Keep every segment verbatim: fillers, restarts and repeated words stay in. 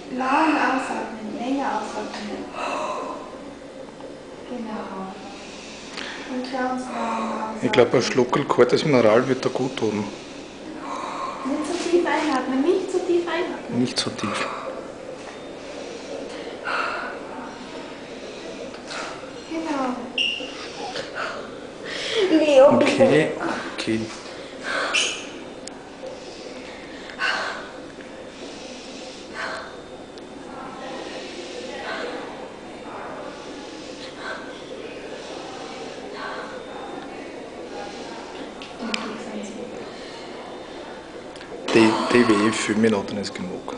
Lang ausatmen, länger ausatmen. Genau. Und ganz lang ausatmen. Ich glaube, ein Schluckerl kaltes Mineral wird da gut tun. Nicht so tief einatmen, nicht so tief einatmen. Nicht so tief. Genau. Leo, Okay, okay. Die, die W für Minuten ist genug.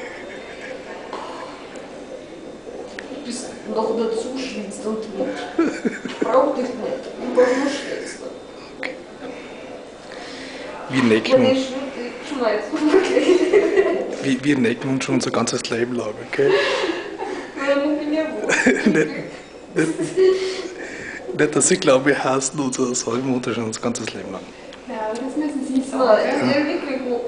Du bist noch dazu schwitzt und mit. Brauch dich nicht. Du brauchst nur schwitzen. Okay. Wir Wenn necken, ich schwitze, schmeißt du wirklich. wir, wir necken uns schon unser ganzes Leben lang, okay? Weil ich bin ja wohl. nicht, nicht, nicht, dass ich glaube, wir hassen uns oder sagen uns schon unser ganzes Leben lang. Ja, aber das müssen Sie sagen. Nein, das ist ja wirklich wo.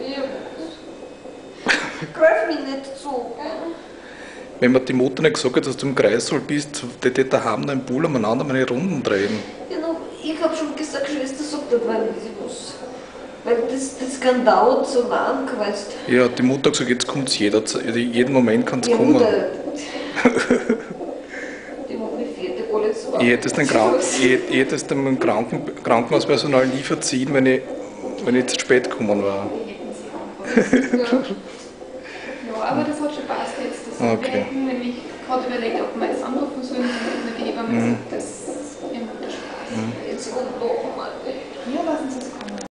Greif mich nicht so. Wenn man die Mutter nicht gesagt hat, dass du im Kreissaal bist, die die daheim noch im Pool umeinander meine Runden drehen. Genau, ich habe schon gesagt, Schwester sagt nicht, weil sie muss. Weil das, das kann dauern so lang, weißt du. Ja, die Mutter hat gesagt, jetzt kommt es jederzeit, jeden Moment kann es Ja, kommen. Mutter. Die macht mich fertig, alles so. Ich hätte es dem, Kranken, ich hätte, ich hätte es dem Kranken, Krankenhauspersonal nie verziehen, wenn ich, wenn ich zu spät gekommen war. Die hätten Sie auch. Ja, aber das hat schon passt jetzt. Das Okay. Wir hätten nämlich gerade überlegt, ob wir jetzt anrufen sollen, damit wir die Hebamme Mhm. sagt, dass wir Mutter Spaß. Mhm. Jetzt kommt noch mal. Ja, was